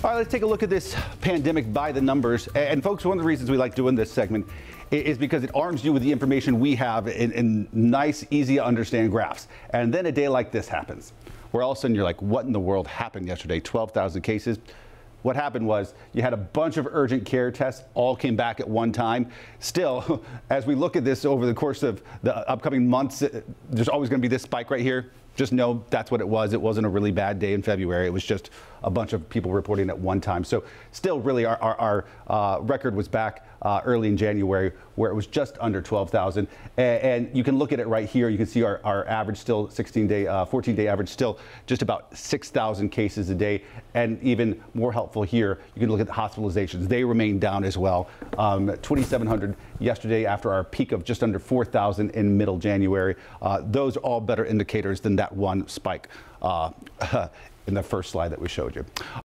All right, let's take a look at this pandemic by the numbers. And folks, one of the reasons we like doing this segment is because it arms you with the information we have in nice, easy to understand graphs. And then a day like this happens, where all of a sudden you're like, what in the world happened yesterday? 12,000 cases. What happened was you had a bunch of urgent care tests, all came back at one time. Still, as we look at this over the course of the upcoming months, there's always going to be this spike right here. Just know that's what it was. It wasn't a really bad day in February. It was just a bunch of people reporting at one time. So still, really, our record was back early in January, where it was just under 12,000. And you can look at it right here. You can see our average still 14-day average still just about 6,000 cases a day. And even more helpful here, you can look at the hospitalizations. They remain down as well. 2,700 yesterday after our peak of just under 4,000 in middle January. Those are all better indicators than that one spike in the first slide that we showed you.